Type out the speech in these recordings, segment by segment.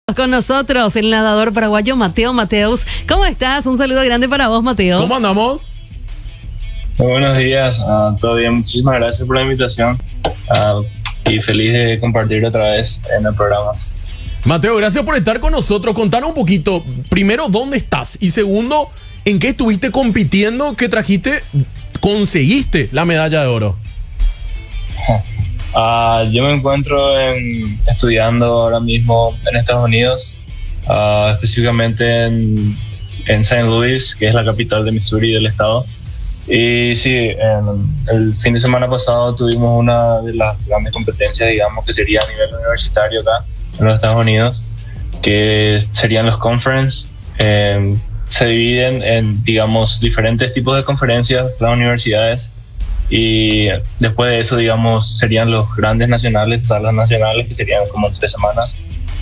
Con nosotros el nadador paraguayo Mateo Mateus. ¿Cómo estás? Un saludo grande para vos, Mateo. ¿Cómo andamos? Muy buenos días, todo bien, muchísimas gracias por la invitación y feliz de compartir otra vez en el programa. Mateo, gracias por estar con nosotros. Contanos un poquito, primero, ¿dónde estás? Y segundo, ¿en qué estuviste compitiendo que conseguiste la medalla de oro? Yo me encuentro estudiando ahora mismo en Estados Unidos, específicamente en St. Louis, que es la capital de Missouri del estado. Y sí, el fin de semana pasado tuvimos una de las grandes competencias, digamos, que sería a nivel universitario acá en los Estados Unidos, que serían los conference. Se dividen en, digamos, diferentes tipos de conferencias las universidades, y después de eso, digamos, serían los grandes nacionales, todas las nacionales, que serían como 3 semanas.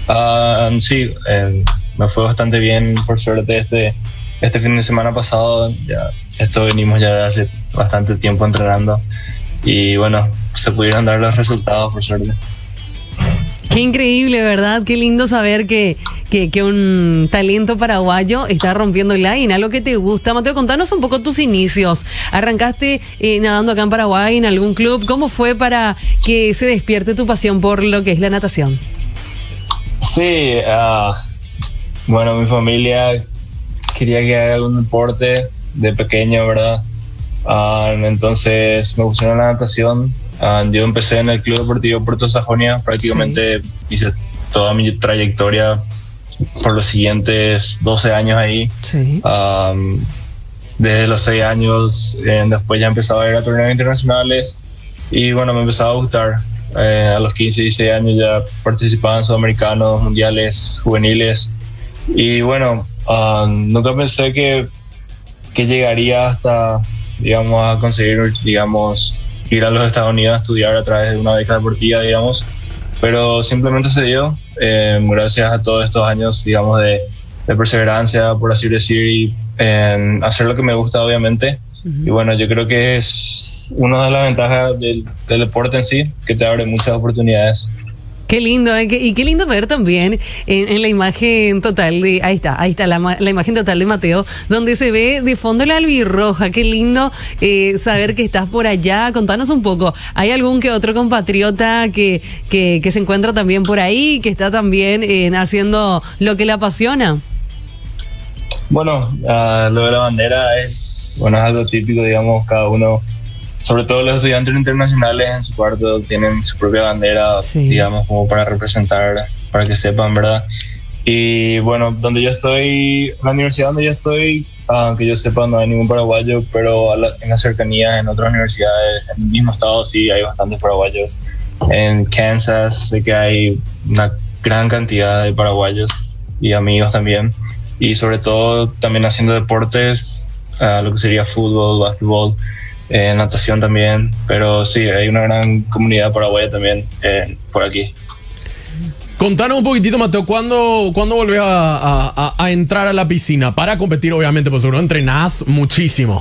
Sí, me fue bastante bien, por suerte, este fin de semana pasado. Esto venimos ya de hace bastante tiempo entrenando y bueno, se pudieron dar los resultados, por suerte. Qué increíble, ¿verdad? Qué lindo saber que un talento paraguayo está rompiéndola en algo que te gusta. Mateo, contanos un poco tus inicios. ¿Arrancaste nadando acá en Paraguay en algún club? ¿Cómo fue para que se despierte tu pasión por lo que es la natación? Sí, bueno, mi familia quería que haga algún deporte de pequeño, ¿verdad? Entonces me pusieron la natación. Yo empecé en el Club Deportivo Puerto Sajonia, prácticamente hice toda mi trayectoria por los siguientes 12 años ahí. Sí. Desde los 6 años, después ya empezaba a ir a torneos internacionales y bueno, me empezaba a gustar. A los 15, 16 años ya participaba en sudamericanos, mundiales, juveniles y bueno, nunca pensé que llegaría hasta, digamos, a conseguir, digamos, ir a los Estados Unidos a estudiar a través de una beca deportiva, digamos, pero simplemente se dio, gracias a todos estos años, digamos, de perseverancia, por así decir, y hacer lo que me gusta, obviamente. Y bueno, yo creo que es una de las ventajas del deporte en sí, que te abre muchas oportunidades. Qué lindo, y qué lindo ver también en la imagen total de, ahí está la imagen total de Mateo, donde se ve de fondo la albirroja. Qué lindo saber que estás por allá. Contanos un poco, ¿hay algún que otro compatriota que se encuentra también por ahí, que está también haciendo lo que le apasiona? Bueno, lo de la bandera es algo típico, digamos, cada uno. Sobre todo los estudiantes internacionales en su cuarto tienen su propia bandera, digamos, como para representar, para que sepan, ¿verdad? Y bueno, donde yo estoy, la universidad donde yo estoy, aunque yo sepa, no hay ningún paraguayo, pero en las cercanías, en otras universidades, en el mismo estado, sí hay bastantes paraguayos. En Kansas sé que hay una gran cantidad de paraguayos y amigos también. Y sobre todo también haciendo deportes, lo que sería fútbol, básquetbol, natación también, pero sí, hay una gran comunidad paraguaya también por aquí. Contanos un poquitito, Mateo, ¿cuándo volvés a entrar a la piscina? Para competir, obviamente, pues seguro entrenás muchísimo.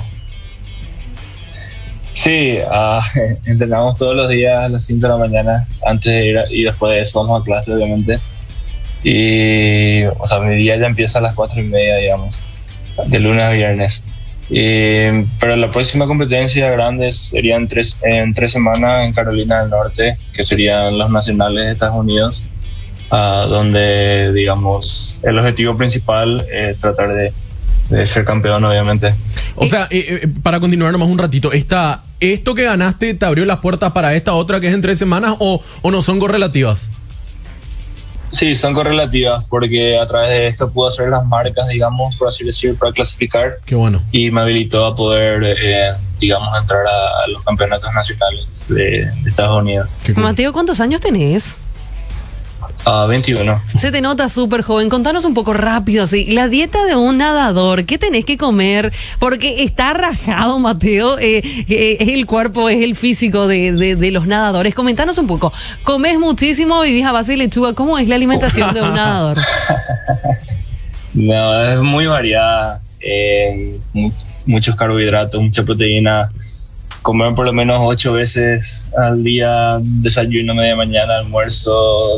Sí, entrenamos todos los días a las 5 de la mañana, antes de ir y después de eso vamos a clase, obviamente. Y, o sea, mi día ya empieza a las 4:30, digamos, de lunes a viernes. Pero la próxima competencia grande sería en 3 semanas en Carolina del Norte, que serían los nacionales de Estados Unidos, donde, digamos, el objetivo principal es tratar de ser campeón, obviamente. O sea, para continuar nomás un ratito, ¿esto que ganaste te abrió las puertas para esta otra que es en 3 semanas o no son correlativas? Sí, son correlativas, porque a través de esto pude hacer las marcas, digamos, por así decir, para clasificar. Qué bueno. Y me habilitó a poder, digamos, entrar a los campeonatos nacionales de Estados Unidos. Mateo, ¿cuántos años tenés? 21. Se te nota súper joven. Contanos un poco rápido, así, la dieta de un nadador, ¿qué tenés que comer? Porque está rajado, Mateo, es el cuerpo, es el físico de los nadadores. Comentanos un poco. ¿Comés muchísimo, vivís a base de lechuga? ¿Cómo es la alimentación de un nadador? No, es muy variada. Muchos carbohidratos, mucha proteína. Comer por lo menos 8 veces al día, desayuno, media mañana, almuerzo,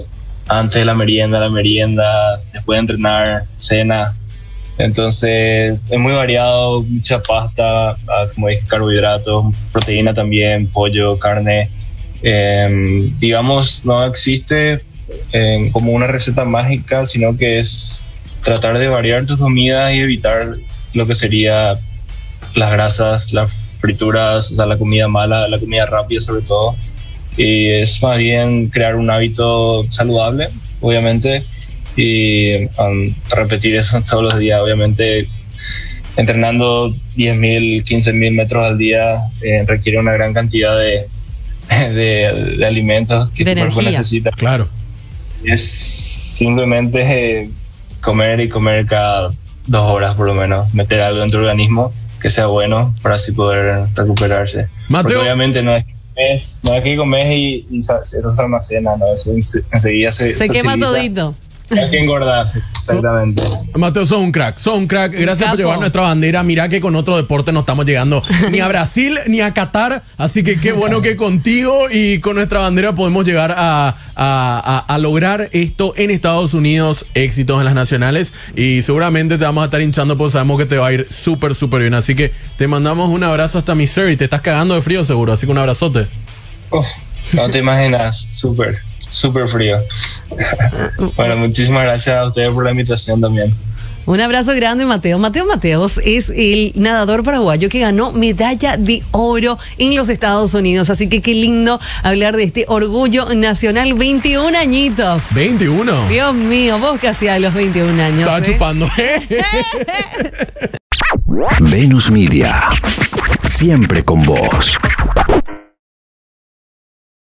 antes de la merienda, después de entrenar, cena. Entonces es muy variado, mucha pasta, como dije, carbohidratos, proteína también, pollo, carne. Digamos, no existe como una receta mágica, sino que es tratar de variar tus comidas y evitar lo que sería las grasas, las frituras, o sea, la comida mala, la comida rápida sobre todo. Y es más bien crear un hábito saludable, obviamente, y repetir eso todos los días. Obviamente, entrenando 10.000, 15.000 metros al día requiere una gran cantidad de alimentos que tu cuerpo necesita. Claro. Es simplemente comer y comer cada 2 horas por lo menos, meter algo dentro del organismo que sea bueno para así poder recuperarse. Mateo. Porque obviamente no es que comes y eso se almacena, ¿no? Eso enseguida se quema todito. Hay que engordarse, exactamente. Mateo, sos un crack. Gracias por llevar nuestra bandera. Mirá que con otro deporte no estamos llegando ni a Brasil ni a Qatar. Así que qué bueno que contigo y con nuestra bandera podemos llegar a lograr esto en Estados Unidos, éxitos en las nacionales. Y seguramente te vamos a estar hinchando porque sabemos que te va a ir súper, súper bien. Así que te mandamos un abrazo hasta Missouri. Te estás cagando de frío seguro, así que un abrazote. No te imaginas, súper frío. Bueno, muchísimas gracias a ustedes por la invitación también. Un abrazo grande, Mateo. Mateo Mateos es el nadador paraguayo que ganó medalla de oro en los Estados Unidos. Así que qué lindo hablar de este orgullo nacional. 21 añitos. 21. Dios mío, vos casi a los 21 años. Estaba chupando. Venus Media. Siempre con vos.